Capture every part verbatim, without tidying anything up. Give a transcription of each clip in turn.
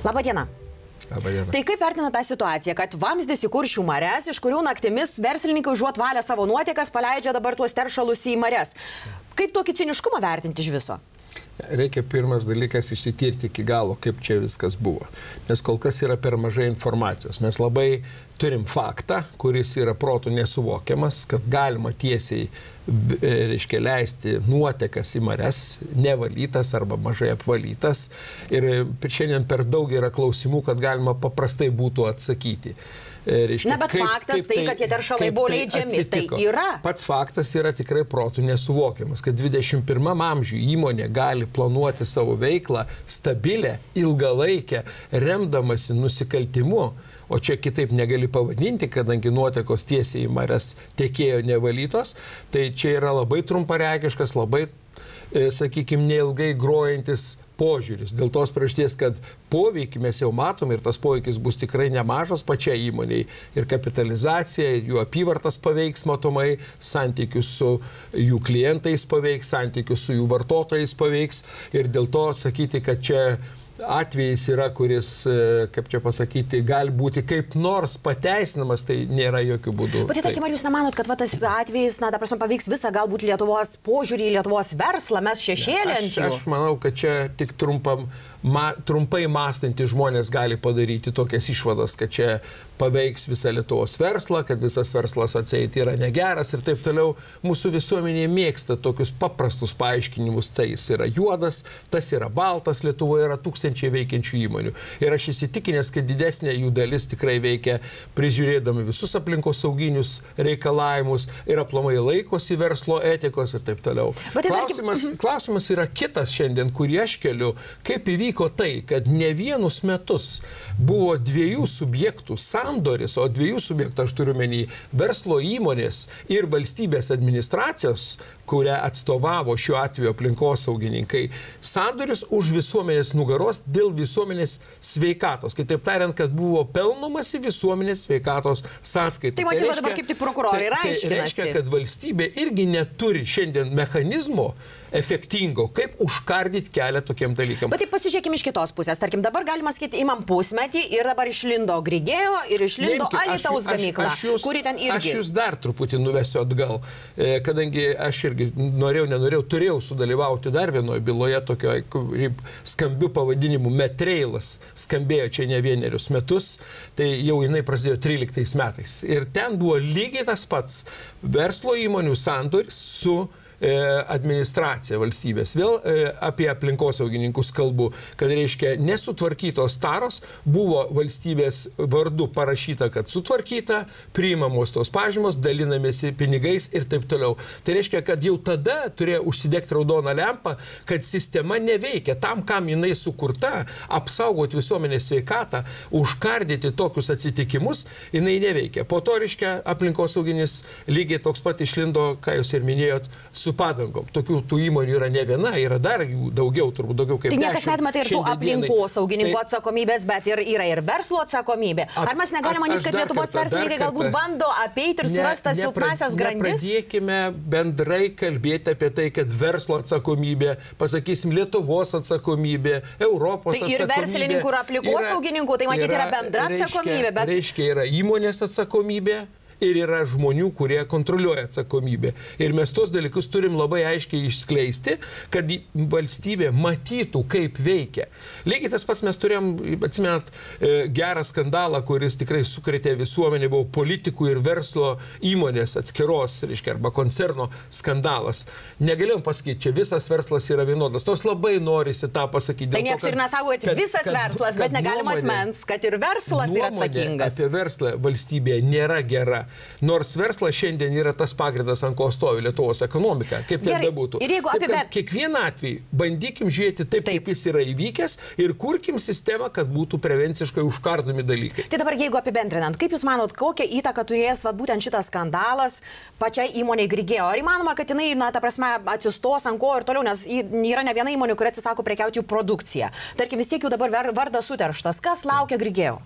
Labadiena. Labadiena. Tai kaip vertina tą situaciją, kad vamzdis į Kuršių marias, iš kurių naktimis verslininkai užuot valę savo nuotekas, paleidžia dabar tuos teršalus į marias? Kaip tokį ciniškumą vertinti iš viso? Reikia pirmas dalykas išsitirti iki galo, kaip čia viskas buvo. Nes kol kas yra per mažai informacijos. Mes labai turim faktą, kuris yra protų nesuvokiamas, kad galima tiesiai, reiškia, leisti nuotekas į marias, nevalytas arba mažai apvalytas. Ir šiandien per daug yra klausimų, kad galima paprastai būtų atsakyti. Reiškia, Na, bet kaip, faktas kaip tai, kad tie teršalai buvo leidžiami, tai yra. Pats faktas yra tikrai protų nesuvokiamas, kad dvidešimt pirmam amžiui įmonė gali planuoti savo veiklą stabilę, ilgalaikę, remdamasi nusikaltimu, o čia kitaip negali pavadinti, kadangi nuotekos tiesiai į marias tekėjo nevalytos, tai čia yra labai trumparegiškas, labai, e, sakykime, neilgai grojantis požiūris. Dėl tos priežasties, kad poveikį mes jau matom ir tas poveikis bus tikrai nemažas pačiai įmoniai. Ir kapitalizacija, jų apyvartas paveiks matomai, santykius su jų klientais paveiks, santykius su jų vartotojais paveiks. Ir dėl to sakyti, kad čia atvejis yra, kuris, kaip čia pasakyti, gali būti kaip nors pateisinamas, tai nėra jokių būdų. Bet tai, tarkim, ar jūs nemanot, kad va, tas atvejis, na, ta prasme, paveiks visą galbūt Lietuvos požiūrį į Lietuvos verslą, mes šešėlį ant jų? Aš, aš manau, kad čia tik trumpam, ma, trumpai mąstantys žmonės gali padaryti tokias išvadas, kad čia paveiks visą Lietuvos verslą, kad visas verslas atseit yra negeras ir taip toliau. Mūsų visuomenė mėgsta tokius paprastus paaiškinimus. Tai jis yra juodas, tas yra baltas, Lietuvoje yra tūkstančiai veikiančių įmonių. Ir aš įsitikinęs, kad didesnė jų dalis tikrai veikia prižiūrėdami visus aplinkos sauginius reikalavimus ir aplamai laikosi verslo etikos ir taip toliau. Tai klausimas, tarkim... klausimas yra kitas šiandien, kurį aš keliu, kaip įvyko tai, kad ne vienus metus buvo dviejų subjektų sandoris, o dviejų subjektų aš turiu menį verslo įmonės ir valstybės administracijos, kurią atstovavo šiuo atveju aplinkosaugininkai, sandoris už visuomenės nugaros dėl visuomenės sveikatos. Kitaip tariant, kad buvo pelnomasi visuomenės sveikatos sąskaitą. Tai matyva dabar kaip tik prokurorai ir aiškinasi. Tai reiškia, kad valstybė irgi neturi šiandien mechanizmo efektingo, kaip užkardyti kelią tokiem dalykam. Bet tai pasižiūrėkime iš kitos pusės. Tarkim, dabar galima sakyti, imam pusmetį ir dabar išlindo Grigėjo ir išlindo Alytaus gamykla, kuri ten irgi. Aš jūs dar truputį nuvesiu atgal, kadangi aš irgi norėjau, nenorėjau, turėjau sudalyvauti dar vienoje byloje tokio skambių pavadinimų Metreilas, skambėjo čia ne vienerius metus, tai jau jinai prasidėjo tryliktais metais. Ir ten buvo lygiai tas pats verslo įmonių sandoris su administracija valstybės. Vėl apie aplinkosaugininkus kalbu, kad reiškia nesutvarkytos taros buvo valstybės vardu parašyta, kad sutvarkyta, priimamos tos pažymos, dalinamėsi pinigais ir taip toliau. Tai reiškia, kad jau tada turėjo užsidegti raudoną lempą, kad sistema neveikia. Tam, kam jinai sukurta, apsaugoti visuomenės sveikatą, užkardyti tokius atsitikimus, jinai neveikia. Po to, reiškia, aplinkosauginis lygiai toks pat išlindo, ką jūs ir minėjot, su padangom. Tokių tų įmonių yra ne viena, yra dar jų daugiau, turbūt daugiau kaip dešimt. Tai niekas netmeta ir tų aplinkosaugininkų atsakomybės, bet ir, yra ir verslo atsakomybė. Ar mes negalime manyti, kad Lietuvos verslininkai galbūt bando apeiti ir surasti tas silpnasias grandis? Nepradėkime bendrai kalbėti apie tai, kad verslo atsakomybė, pasakysim, Lietuvos atsakomybė, Europos atsakomybė. Tai ir verslininkų, ir aplinkosaugininkų, tai matyti yra bendra atsakomybė. Bet... Reiškia, yra įmonės atsakomybė. Ir yra žmonių, kurie kontroliuoja atsakomybę. Ir mes tos dalykus turim labai aiškiai išskleisti, kad valstybė matytų, kaip veikia. Lygiai tas pats mes turėjom, atsimenat, gerą skandalą, kuris tikrai sukrėtė visuomenė, buvo politikų ir verslo įmonės atskiros, reiškia, arba koncerno skandalas. Negalėjom pasakyti, čia visas verslas yra vienodas. Tos labai norisi tą pasakyti. Tai nieks ir nesako, kad visas kad, verslas, kad, bet negalima atmens, kad ir verslas yra atsakingas. Apie verslą valstybėje nėra gera. Nors verslas šiandien yra tas pagrindas, ant ko stovi Lietuvos ekonomika, kaip tai bebūtų. Ir jeigu apie bet... Kiekvieną atvejį bandykim žiūrėti taip, taip, kaip jis yra įvykęs ir kurkim sistemą, kad būtų prevenciškai užkardomi dalykai. Tai dabar, jeigu apibendrinant, kaip jūs manot, kokią įtaką turės va, būtent šitas skandalas pačiai įmonei Grigėjo? Ar įmanoma, kad jinai, na, ta prasme, atsistos ant ko ir toliau, nes yra ne viena įmonė, kuri atsisako prekiauti jų produkciją. Tarkim, vis tiek jau dabar vardas suterštas. Kas laukia Grigėjo?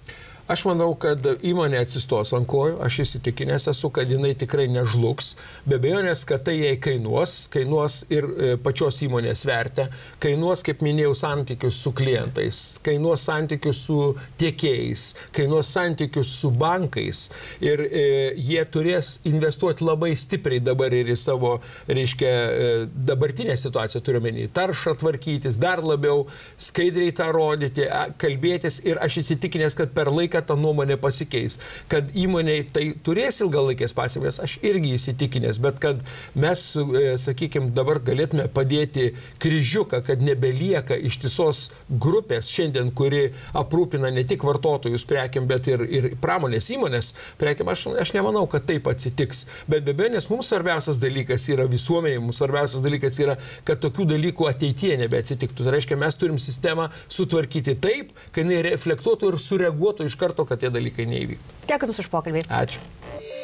Aš manau, kad įmonė atsistos ant kojų, aš įsitikinęs esu, kad jinai tikrai nežlugs, be abejonės, kad tai jai kainuos, kainuos ir pačios įmonės vertę, kainuos, kaip minėjau, santykius su klientais, kainuos santykius su tiekėjais, kainuos santykius su bankais ir e, jie turės investuoti labai stipriai dabar ir į savo, reiškia, e, dabartinę situaciją, turiu menį, taršą tvarkytis, dar labiau skaidriai tą rodyti, kalbėtis ir aš įsitikinęs, kad per laiką ta nuomonė pasikeis. Kad įmonėj tai turės ilgalaikės pasekmės, aš irgi įsitikinęs, bet kad mes, sakykime, dabar galėtume padėti kryžiuką, kad nebelieka ištisos grupės šiandien, kuri aprūpina ne tik vartotojus prekiam, bet ir, ir pramonės įmonės prekiam, aš, aš nemanau, kad taip atsitiks. Bet be abejo, nes mums svarbiausias dalykas yra visuomenė, mums svarbiausias dalykas yra, kad tokių dalykų ateityje nebeatsitiktų. Tai reiškia, mes turim sistemą sutvarkyti taip, kad jinai reflektuotų ir sureaguotų iš karto, kad tie dalykai neįvyktų. Dėkui Jums už pokalbį. Ačiū.